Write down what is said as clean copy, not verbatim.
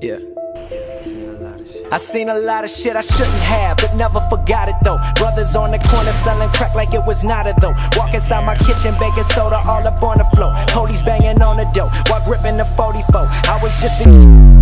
Yeah. I seen a lot of shit I shouldn't have, but never forgot it though. Brothers on the corner selling crack like it was nada though. Walk inside my kitchen, baking soda all up on the floor. Police banging on the door while gripping the 44. I was just a